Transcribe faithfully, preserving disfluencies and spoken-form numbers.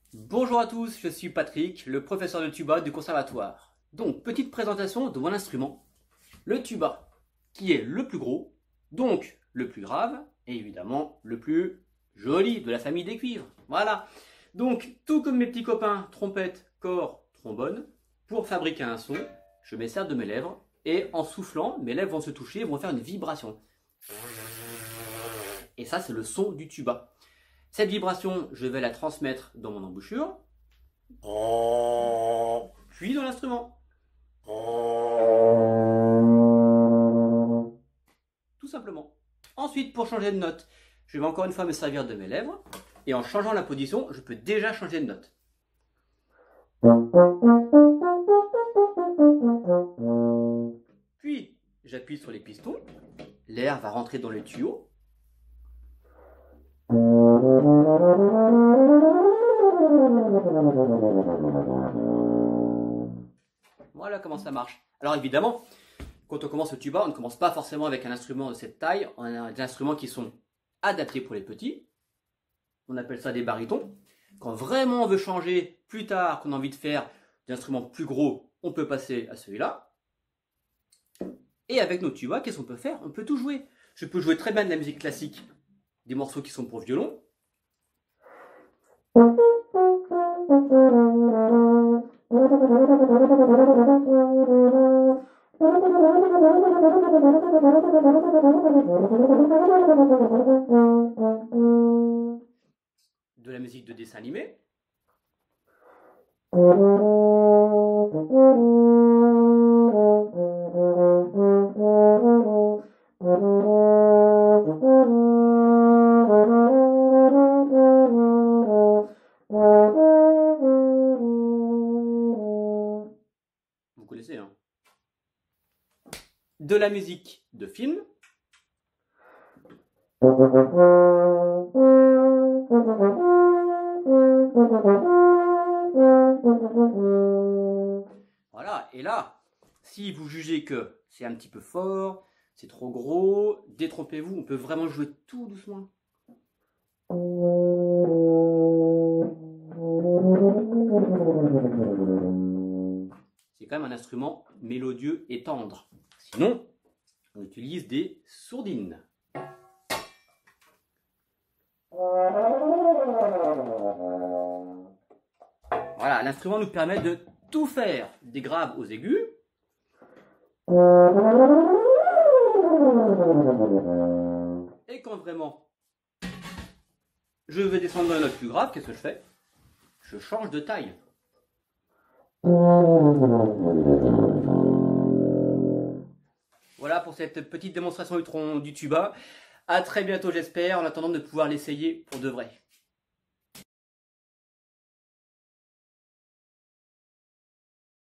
Bonjour à tous, je suis Patrick, le professeur de tuba du conservatoire. Donc, petite présentation de mon instrument. Le tuba, qui est le plus gros, donc le plus grave, et évidemment le plus joli de la famille des cuivres. Voilà. Donc, tout comme mes petits copains, trompette, cor, trombone, pour fabriquer un son, je me sers de mes lèvres, et en soufflant, mes lèvres vont se toucher et vont faire une vibration. Et ça, c'est le son du tuba. Cette vibration, je vais la transmettre dans mon embouchure, puis dans l'instrument. Tout simplement. Ensuite, pour changer de note, je vais encore une fois me servir de mes lèvres, et en changeant la position, je peux déjà changer de note. Puis, j'appuie sur les pistons, l'air va rentrer dans le tuyau. Voilà comment ça marche. Alors évidemment, quand on commence au tuba, on ne commence pas forcément avec un instrument de cette taille. On a des instruments qui sont adaptés pour les petits. On appelle ça des barytons. Quand vraiment on veut changer plus tard, qu'on a envie de faire des instruments plus gros, on peut passer à celui-là. Et avec nos tubas, qu'est-ce qu'on peut faire? On peut tout jouer. Je peux jouer très bien de la musique classique, des morceaux qui sont pour violon. De la musique de dessin animé. Vous connaissez, hein? De la musique de film. Voilà, et là, si vous jugez que c'est un petit peu fort, c'est trop gros, détrompez-vous, on peut vraiment jouer tout doucement. C'est quand même un instrument mélodieux et tendre. Sinon, on utilise des sourdines. Voilà, l'instrument nous permet de tout faire, des graves aux aigus. Et quand vraiment je veux descendre dans une note plus grave, qu'est-ce que je fais? Je change de taille. Voilà pour cette petite démonstration du, tron, du tuba. A très bientôt j'espère, en attendant de pouvoir l'essayer pour de vrai.